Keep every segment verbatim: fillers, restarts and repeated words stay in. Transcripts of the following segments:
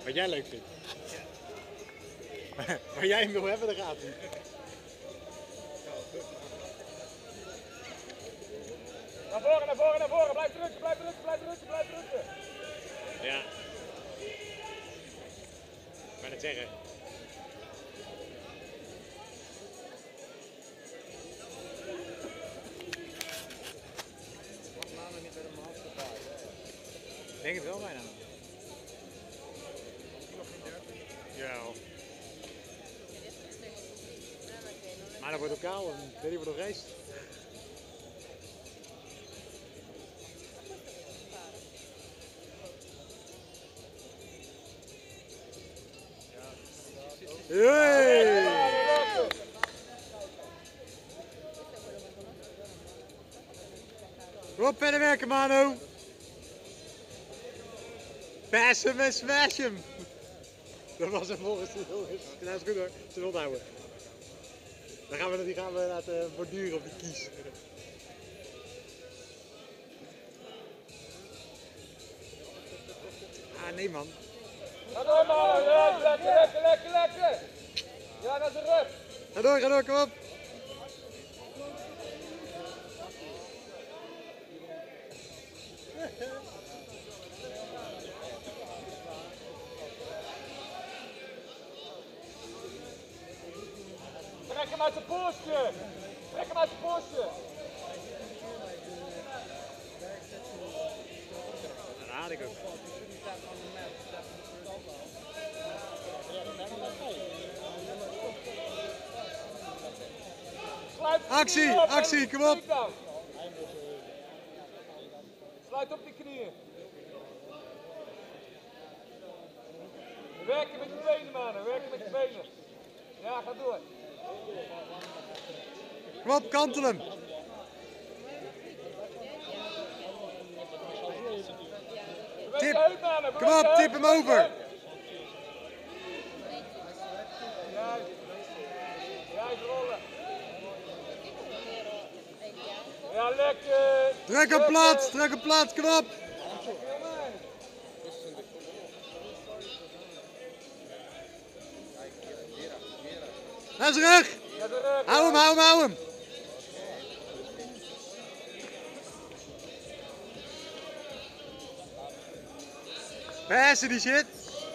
Wat jij leuk vindt. Waar jij hem wil hebben, dat gaat niet. Naar voren, naar voren, naar voren. Blijf drukken, blijf drukken, blijf drukken, blijf drukken. Ja. Ik kan het zeggen. Ik denk het wel bijna. Ja. Maar dan wordt het koud en weet je wat nog race. Hey! Kom op, verder werken, Manu! Pass hem en smash hem! Dat was hem volgens de jongens. Dat is goed hoor, ze wil houden. Dan gaan we, die gaan we laten borduren op die kies. Ah nee man. Ga door man, ja, lekker, lekker, lekker, lekker. Ja, naar de rug. Ga door, ga door, kom op. Trek hem uit zijn poortje. Trek hem uit zijn poortje. Dat haal ik ook. Actie, actie, kom op! Sluit op die knieën. Werken met je benen, mannen, werken met je benen. Ja, ga door. Kom op, kantel hem! Tip! Kom op, tip hem over! Juist. Juist rollen. Ja, lekker! Druk op plaats, druk op plaats, kom op! Naar zijn rug! Hou hem, hou hem, hou hem! Passen die shit!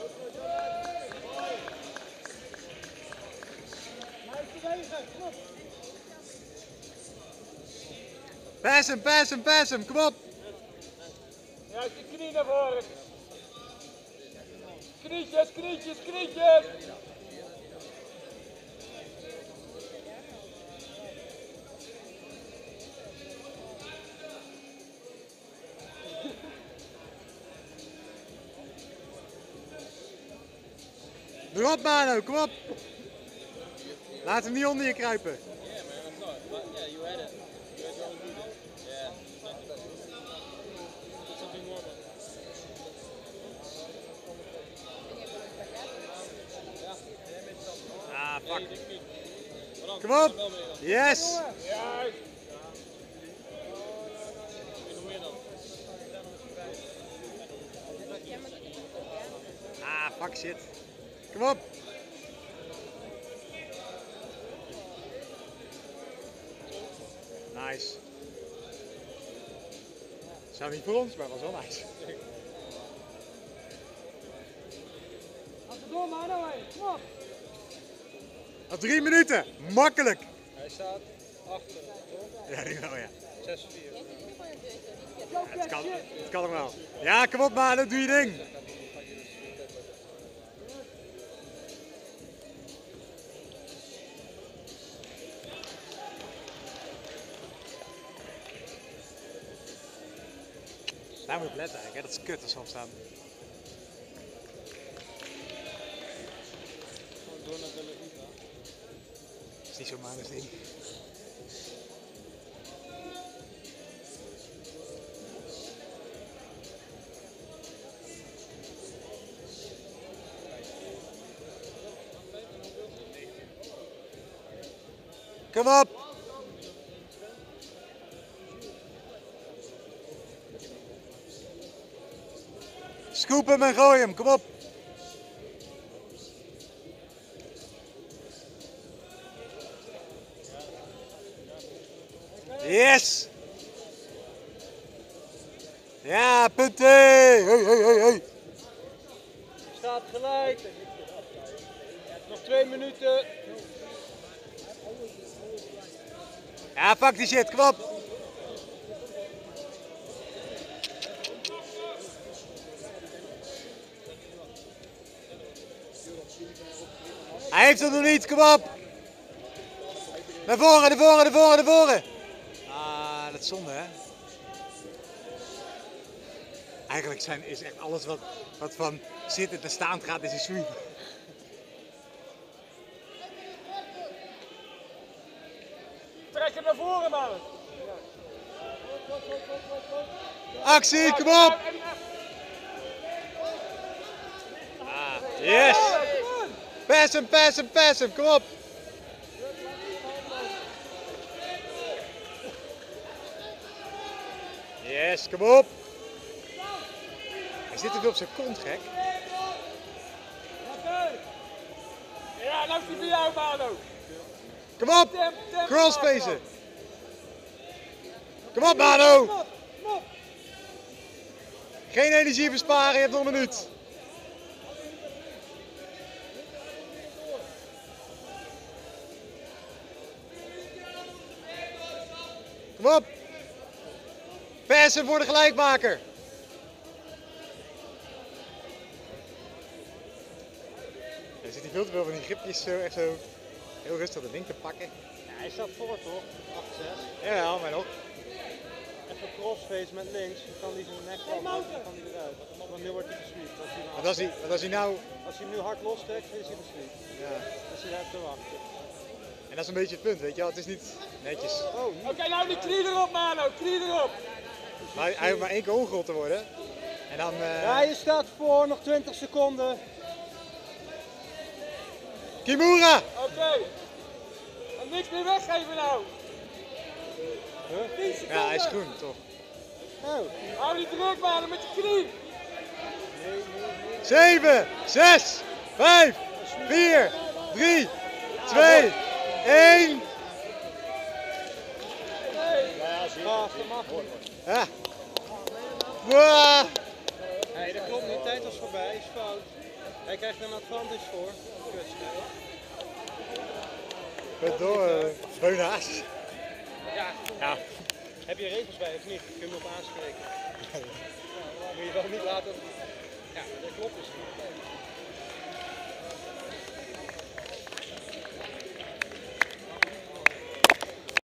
Pas hem, pas hem, pas hem, kom op! Juist die knie naar voren. Knietjes, knietjes, knietjes! Erop Manu, kom op! Laat hem niet onder je kruipen. Ah, fuck. Kom op! Yes! Ah, fuck shit. Kom op! Nice. Zou niet voor ons, maar was wel nice. Als we door, maar nou heen. Kom op. Al drie minuten. Makkelijk. Hij staat achter, toch? Ja, ik wel, ja. zes vier. Ja, het kan, het kan nog wel. Ja, kom op Manu, doe je ding. Daar moet je op letten eigenlijk, hè? Dat is kut als ze opstaan. Door naar de Levita. Dat is niet zo Manus ding. Kom op! Scoop hem en gooi hem, kom op! Yes! Ja, punten! Hey, hey, hey, hey. Staat gelijk. Nog twee minuten. Ja, pak die shit, kom op! Hij heeft het nog niet, kom op! Naar voren, naar voren, naar voren, naar voren! Ah, dat is zonde, hè? Eigenlijk zijn, is echt alles wat, wat van zitten naar staan gaat, is een sweep. Trek hem naar voren, man. Actie, kom op! Ah, yes! Pass hem, pass hem, pass hem, kom op! Yes, kom op! Hij zit er weer op zijn kont, gek. Ja, nou is hij bij jou, Mano. Kom op! Crawlspacen! Kom op, Mano! Geen energie besparen, je hebt nog een minuut. Kom op! Passen voor de gelijkmaker! Er zit hier veel te veel van die gripjes zo, echt zo heel rustig de ding te pakken. Ja, hij staat voor toch? acht zes. Ja, maar nog. Even crossface met links. Dan kan hij zijn nek van, dan kan hij eruit. Want nu wordt hij gesweept. Als hij nou- Want als hij, want als hij nou... Als hij hem nu hard lostrekt, is hij gesweept. Ja. Dus hij heeft te wachten. En dat is een beetje het punt, weet je wel. Het is niet netjes. Oh, Oké, okay, nou die knie erop, Mano. Knie erop. Maar hij hoeft maar één keer omgerold te worden. En dan... Uh... Ja, je staat voor. Nog twintig seconden. Kimura! Oké. Okay. En niks meer weggeven nou. Huh? Ja, hij is groen, toch? Oh. Hou die druk, Mano, met je knie. zeven, zes, vijf, vier, drie, twee, één. Ah, dat mag. Ja. Wow. Nee, dat klopt niet. Tijd was voorbij. Is fout. Hij krijgt een advantage voor. Goed door, Beunaas. Ja. Ja. Heb je regels bij of niet? Kun je hem op aanspreken? Moet je wel niet laten. Ja, dat klopt dus niet.